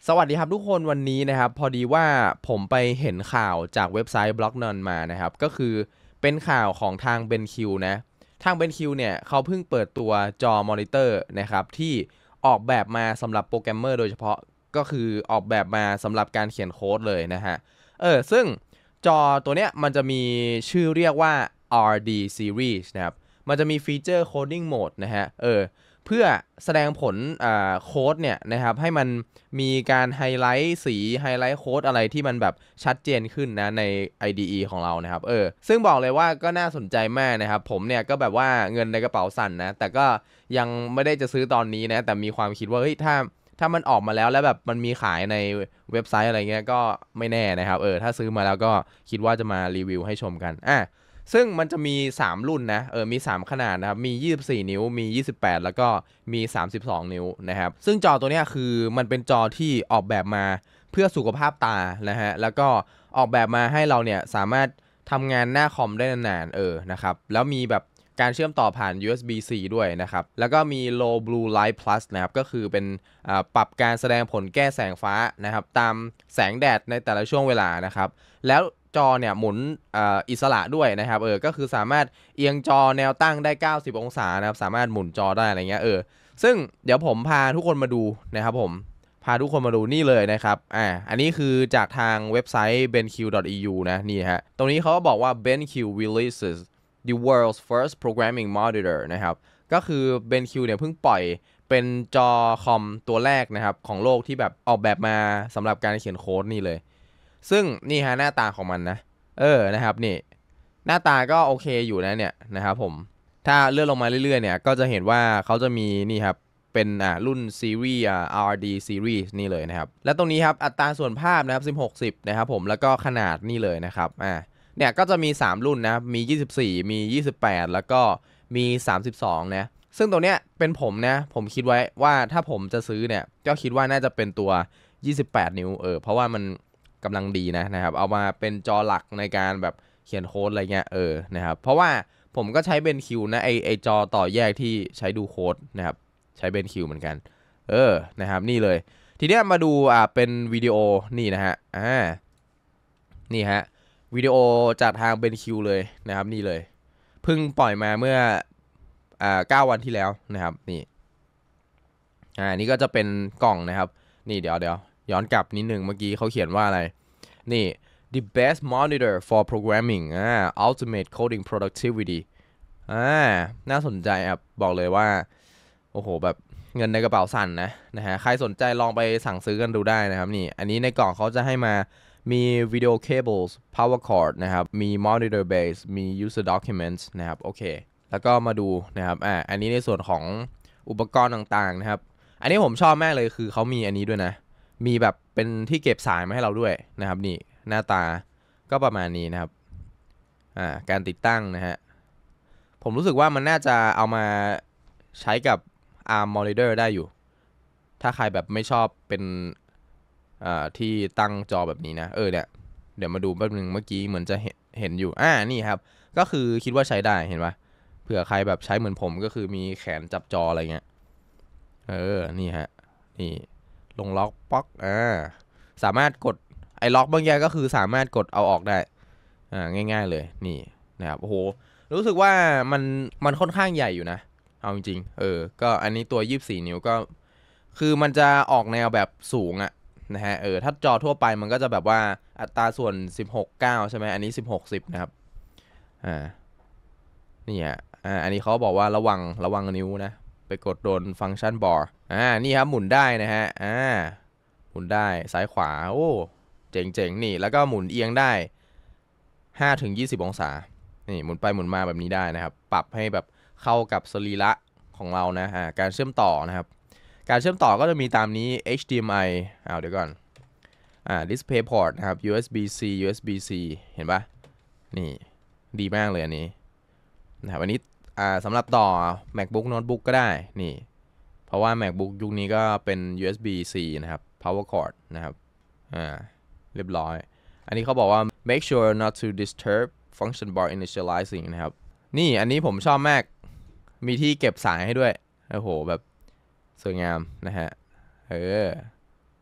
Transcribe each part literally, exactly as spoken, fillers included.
สวัสดีครับทุกคนวันนี้นะครับพอดีว่าผมไปเห็นข่าวจากเว็บไซต์ บล็อกนอน มานะครับก็คือเป็นข่าวของทาง เบน คิว นะทาง เบน คิว เนี่ยเขาเพิ่งเปิดตัวจอมอนิเตอร์นะครับที่ออกแบบมาสำหรับโปรแกรมเมอร์โดยเฉพาะก็คือออกแบบมาสำหรับการเขียนโค้ดเลยนะฮะเออซึ่งจอตัวเนี้ยมันจะมีชื่อเรียกว่า อาร์ ดี Series นะครับมันจะมีฟีเจอร์ Coding Mode นะฮะเออเพื่อแสดงผลโค้ดเนี่ยนะครับให้มันมีการไฮไลท์สีไฮไลท์โค้ดอะไรที่มันแบบชัดเจนขึ้นนะใน ไอ ดี อี ของเรานะครับเออซึ่งบอกเลยว่าก็น่าสนใจมากนะครับผมเนี่ยก็แบบว่าเงินในกระเป๋าสั่นนะแต่ก็ยังไม่ได้จะซื้อตอนนี้นะแต่มีความคิดว่าเฮ้ยถ้าถ้ามันออกมาแล้วแล้วแบบมันมีขายในเว็บไซต์อะไรเงี้ยก็ไม่แน่นะครับเออถ้าซื้อมาแล้วก็คิดว่าจะมารีวิวให้ชมกันอ่ะซึ่งมันจะมีสามรุ่นนะเออมีสามขนาดนะครับมียี่สิบสี่นิ้วมียี่สิบแปดแล้วก็มีสามสิบสองนิ้วนะครับซึ่งจอตัวเนี้ยคือมันเป็นจอที่ออกแบบมาเพื่อสุขภาพตานะฮะแล้วก็ออกแบบมาให้เราเนี่ยสามารถทำงานหน้าคอมได้นานๆเออนะครับแล้วมีแบบการเชื่อมต่อผ่าน ยู เอส บี ซี ด้วยนะครับแล้วก็มี Low Blue Light Plus นะครับก็คือเป็นปรับการแสดงผลแก้แสงฟ้านะครับตามแสงแดดในแต่ละช่วงเวลานะครับแล้วจอเนี่ยหมุนออิสระด้วยนะครับเออก็คือสามารถเอียงจอแนวตั้งได้เก้าสิบองศานะครับสามารถหมุนจอได้อะไรเงี้ยเออซึ่งเดี๋ยวผมพาทุกคนมาดูนะครับผมพาทุกคนมาดูนี่เลยนะครับอ่าอันนี้คือจากทางเว็บไซต์ เบน คิว ดอท อี ยู นะนี่ฮะตรงนี้เขาก็บอกว่า เบน คิว releases the world's first programming monitor นะครับก็คือ เบน คิว เนี่ยเพิ่งปล่อยเป็นจอคอมตัวแรกนะครับของโลกที่แบบออกแบบมาสำหรับการเขียนโค้ดนี่เลยซึ่งนี่ฮะหน้าตาของมันนะเออนะครับนี่หน้าตาก็โอเคอยู่นะเนี่ยนะครับผมถ้าเลื่อนลงมาเรื่อยๆเนี่ยก็จะเห็นว่าเขาจะมีนี่ครับเป็นอ่ารุ่นซีรีส์อ่า อาร์ ดี Series นี่เลยนะครับและตรงนี้ครับอัตราส่วนภาพนะครับสิบหก สิบนะครับผมแล้วก็ขนาดนี่เลยนะครับอ่าเนี่ยก็จะมีสามรุ่นนะมียี่สิบสี่มียี่สิบแปดแล้วก็มีสามสิบสองนะซึ่งตัวเนี้ยเป็นผมนะผมคิดไว้ว่าถ้าผมจะซื้อเนี่ยก็คิดว่าน่าจะเป็นตัวยี่สิบแปดนิ้วเออเพราะว่ามันกำลังดีนะนะครับเอามาเป็นจอหลักในการแบบเขียนโค้ดอะไรเงี้ยเออนะครับเพราะว่าผมก็ใช้ เบน คิว นะไอไอจอต่อแยกที่ใช้ดูโค้ดนะครับใช้ เบน คิว เหมือนกันเออนะครับนี่เลยทีเนี้ยมาดูอ่าเป็นวิดีโอนี่นะฮะอ่านี่ฮะวิดีโอจากทาง เบน คิว เลยนะครับนี่เลยเพิ่งปล่อยมาเมื่ออ่าเก้าวันที่แล้วนะครับนี่อ่านี่ก็จะเป็นกล่องนะครับนี่เดี๋ยวเดี๋ยวย้อนกลับนิดนึงเมื่อกี้เขาเขียนว่าอะไรนี่ the best monitor for programming อ่า ultimate coding productivity อ่าน่าสนใจครับบอกเลยว่าโอ้โหแบบเงินในกระเป๋าสั่นนะนะฮะใครสนใจลองไปสั่งซื้อกันดูได้นะครับนี่อันนี้ในกล่องเขาจะให้มามีวิดีโอเคเบิล power cord นะครับมี monitor base มี user documents นะครับโอเคแล้วก็มาดูนะครับอ่าอันนี้ในส่วนของอุปกรณ์ต่างๆนะครับอันนี้ผมชอบมากเลยคือเขามีอันนี้ด้วยนะมีแบบเป็นที่เก็บสายมาให้เราด้วยนะครับนี่หน้าตาก็ประมาณนี้นะครับอ่าการติดตั้งนะฮะผมรู้สึกว่ามันน่าจะเอามาใช้กับ อาร์ม Monitor ได้อยู่ถ้าใครแบบไม่ชอบเป็นอ่าที่ตั้งจอแบบนี้นะเออเนี่ยเดี๋ยวมาดูแป๊บนึงเมื่อกี้เหมือนจะเห็นเห็นอยู่อ่านี่ครับก็คือคิดว่าใช้ได้เห็นปะเผื่อใครแบบใช้เหมือนผมก็คือมีแขนจับจออะไรเงี้ยเออนี่ฮะนี่ลงล็อกป๊อกอ่าสามารถกดไอ้ล็อกบางอย่างก็คือสามารถกดเอาออกได้อ่าง่ายๆเลยนี่นะครับโอ้โหรู้สึกว่ามันมันค่อนข้างใหญ่อยู่นะเอาจริงๆเออก็อันนี้ตัวยี่สิบสี่นิ้วก็คือมันจะออกแนวแบบสูงอะนะฮะเออถ้าจอทั่วไปมันก็จะแบบว่าอัตราส่วนสิบหก เก้าใช่ไหมอันนี้สิบหก สิบนะครับอ่านี่อ่ะอ่าอันนี้เขาบอกว่าระวังระวังนิ้วนะไปกดโดนฟังก์ชันบาร์อ่านี่ครับหมุนได้นะฮะอ่าหมุนได้ซ้ายขวาโอ้เจ๋งๆนี่แล้วก็หมุนเอียงได้ห้าถึงยี่สิบองศานี่หมุนไปหมุนมาแบบนี้ได้นะครับปรับให้แบบเข้ากับสรีระของเรานะอ่าการเชื่อมต่อนะครับการเชื่อมต่อก็จะมีตามนี้ เอช ดี เอ็ม ไอ อ้าวเดี๋ยวก่อนอ่า display port นะครับ ยู เอส บี ซี ยู เอส บี ซี เห็นปะนี่ดีมากเลยอันนี้นะครับอันนี้อ่าสำหรับต่อ MacBook Notebook ก็ได้นี่เพราะว่า MacBook ยุคนี้ก็เป็น ยู เอส บี ซี นะครับ power cord นะครับอ่าเรียบร้อยอันนี้เขาบอกว่า make sure not to disturb function bar initializing นะครับนี่อันนี้ผมชอบมากมีที่เก็บสายให้ด้วยโอ้โหแบบสวยงามนะฮะเออ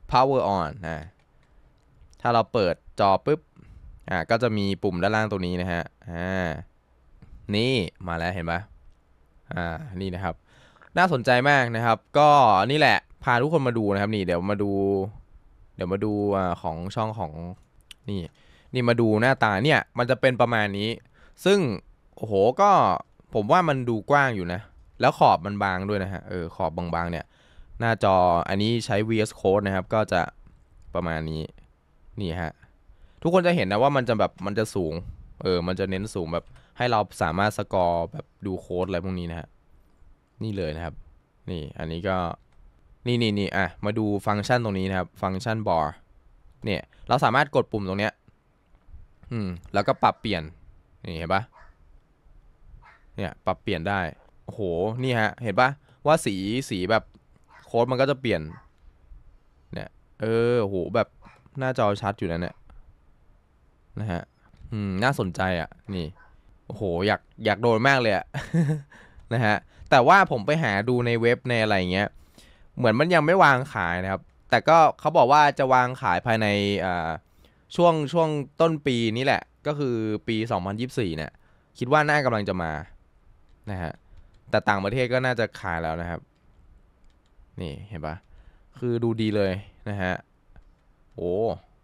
power on นะถ้าเราเปิดจอปุ๊บอ่าก็จะมีปุ่มด้านล่างตรงนี้นะฮะอ่านี่มาแล้วเห็นปะอ่านี่นะครับน่าสนใจมากนะครับก็นี่แหละพาทุกคนมาดูนะครับนี่เดี๋ยวมาดูเดี๋ยวมาดูอ่าของช่องของนี่นี่มาดูหน้าตาเนี่ยมันจะเป็นประมาณนี้ซึ่งโอ้โหก็ผมว่ามันดูกว้างอยู่นะแล้วขอบมันบางด้วยนะฮะเออขอบบางๆเนี่ยหน้าจออันนี้ใช้ วี เอส Code นะครับก็จะประมาณนี้นี่ฮะทุกคนจะเห็นนะว่ามันจะแบบมันจะสูงเออมันจะเน้นสูงแบบให้เราสามารถสกอร์แบบดูโค้ดอะไรพวกนี้นะฮะนี่เลยนะครับนี่อันนี้ก็นี่นี่นี่อ่ะมาดูฟังก์ชันตรงนี้นะครับฟังก์ชัน bar เนี่ยเราสามารถกดปุ่มตรงเนี้ยอืมแล้วก็ปรับเปลี่ยนนี่เห็นปะเนี่ยปรับเปลี่ยนได้โอ้โหนี่ฮะเห็นปะว่าสีสีแบบโค้ดมันก็จะเปลี่ยนเนี่ยเออโหแบบหน้าจอชัดอยู่นะเนี่ยนะฮะอืมน่าสนใจอ่ะนี่โอ้โหอยากอยากโดนมากเลยอ่ะ นะฮะแต่ว่าผมไปหาดูในเว็บในอะไรเงี้ยเหมือนมันยังไม่วางขายนะครับแต่ก็เขาบอกว่าจะวางขายภายในอ่าช่วงช่วงต้นปีนี้แหละก็คือปีสองพันยี่สิบสี่เนี่ยคิดว่าน่ากำลังจะมานะฮะแต่ต่างประเทศก็น่าจะขายแล้วนะครับนี่เห็นปะคือดูดีเลยนะฮะโอ้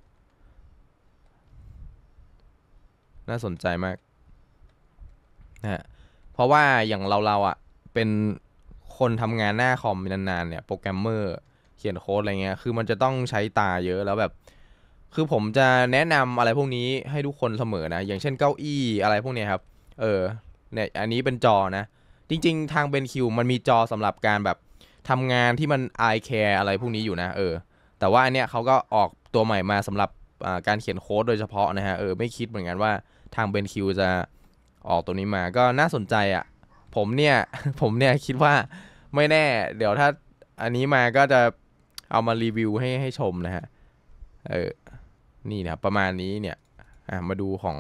น่าสนใจมากนะฮะเพราะว่าอย่างเราเราอ่ะเป็นคนทำงานหน้าคอมนานๆเนี่ยโปรแกรมเมอร์เขียนโค้ดอะไรเงี้ยคือมันจะต้องใช้ตาเยอะแล้วแบบคือผมจะแนะนำอะไรพวกนี้ให้ทุกคนเสมอนะอย่างเช่นเก้าอี้อะไรพวกนี้ครับเออเนี่ยอันนี้เป็นจอนะจริงๆทาง BenQ มันมีจอสำหรับการแบบทำงานที่มัน eye care อะไรพวกนี้อยู่นะเออแต่ว่าอันเนี้ยเขาก็ออกตัวใหม่มาสำหรับการเขียนโค้ดโดยเฉพาะนะฮะเออไม่คิดเหมือนกันว่าทาง BenQ จะออกตัวนี้มาก็น่าสนใจอ่ะผมเนี่ย ผมเนี่ยคิดว่าไม่แน่เดี๋ยวถ้าอันนี้มาก็จะเอามารีวิวให้ให้ชมนะฮะเออนี่นะประมาณนี้เนี่ยอ่ะมาดูของ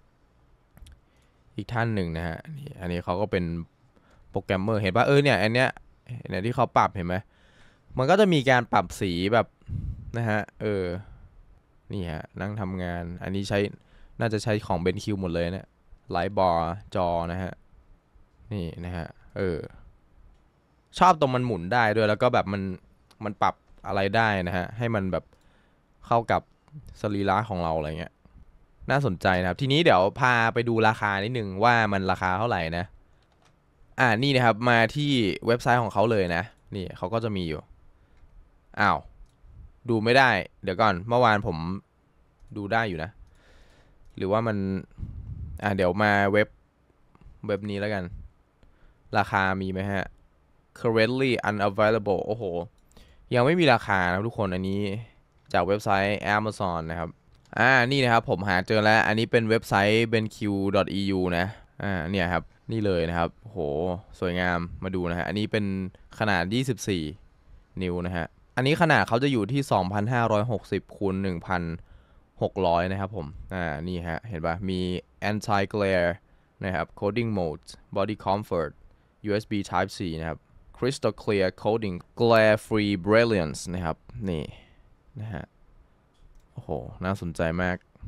อีกท่านหนึ่งนะฮะนี่อันนี้เขาก็เป็นโปรแกรมเมอร์เห็นป่ะเออเนี่ยอันเนี้ยเนี่ยที่เขาปรับเห็นไหมมันก็จะมีการปรับสีแบบนะฮะเออนี่ฮะนั่งทำงานอันนี้ใช้น่าจะใช้ของ BenQ หมดเลยเนี่ยไลท์บาร์จอนะฮะนี่นะฮะเออชอบตรงมันหมุนได้ด้วยแล้วก็แบบมันมันปรับอะไรได้นะฮะให้มันแบบเข้ากับสรีระของเราอะไรเงี้ยน่าสนใจนะครับทีนี้เดี๋ยวพาไปดูราคานิดนึงว่ามันราคาเท่าไหร่นะอ่านี่นะครับมาที่เว็บไซต์ของเขาเลยนะนี่เขาก็จะมีอยู่อ้าวดูไม่ได้เดี๋ยวก่อนเมื่อวานผมดูได้อยู่นะหรือว่ามันอ่าเดี๋ยวมาเว็บเว็บนี้แล้วกันราคามีไหมฮะ currently unavailable โอ้โหยังไม่มีราคานะทุกคนอันนี้จากเว็บไซต์ Amazon นะครับอ่านี่นะครับผมหาเจอแล้วอันนี้เป็นเว็บไซต์ benq ดอท อี ยู นะอ่าเนี่ยครับนี่เลยนะครับโหสวยงามมาดูนะฮะอันนี้เป็นขนาดยี่สิบสี่นิ้วนะฮะอันนี้ขนาดเขาจะอยู่ที่สองพันห้าร้อยหกสิบคูณหนึ่งพันหกร้อยนะครับผมอ่านี่ฮะเห็นปะมี anti glare นะครับ coding mode body comfort ยู เอส บี type C นะครับ crystal clear coding glare free brilliance นะครับนี่นะฮะโอ้โหน่าสนใจมาก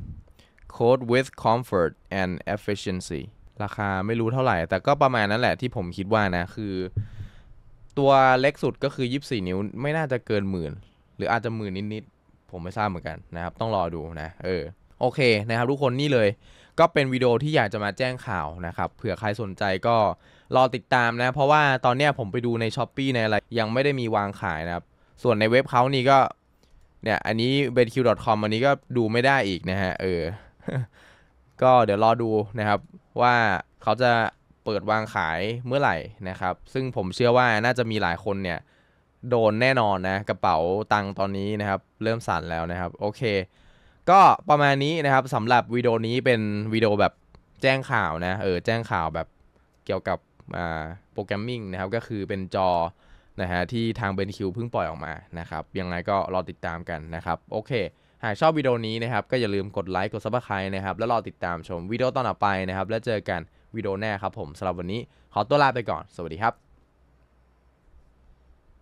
code with comfort and efficiency ราคาไม่รู้เท่าไหร่แต่ก็ประมาณนั้นแหละที่ผมคิดว่านะคือตัวเล็กสุดก็คือยี่สิบสี่นิ้วไม่น่าจะเกินหมื่นหรืออาจจะหมื่นนิดๆผมไม่ทราบเหมือนกันนะครับต้องรอดูนะเออโอเคนะครับทุกคนนี่เลยก็เป็นวิดีโอที่อยากจะมาแจ้งข่าวนะครับเผื่อใครสนใจก็รอติดตามนะเพราะว่าตอนเนี้ยผมไปดูใน Shopee ในอะไรยังไม่ได้มีวางขายนะครับส่วนในเว็บเขานี่ก็เนี่ยอันนี้ benq ดอท คอม อันนี้ก็ดูไม่ได้อีกนะฮะเออ ก็เดี๋ยวรอดูนะครับว่าเขาจะเปิดวางขายเมื่อไหร่นะครับซึ่งผมเชื่อว่าน่าจะมีหลายคนเนี่ยโดนแน่นอนนะกระเป๋าตังค์ตอนนี้นะครับเริ่มสั่นแล้วนะครับโอเคก็ประมาณนี้นะครับสำหรับวิดีโอนี้เป็นวิดีโอแบบแจ้งข่าวนะเออแจ้งข่าวแบบเกี่ยวกับอ่าโปรแกรมมิ่งนะครับก็คือเป็นจอนะฮะที่ทาง benq เพิ่งปล่อยออกมานะครับยังไงก็รอติดตามกันนะครับโอเคหากชอบวิดีโอนี้นะครับก็อย่าลืมกดไลค์กด ซับสไครบ์ นะครับแล้วรอติดตามชมวิดีโอตอนต่อไปนะครับแล้วเจอกันวิดีโอหน้าครับผมสำหรับวันนี้ขอตัวลาไปก่อนสวัสดีครับ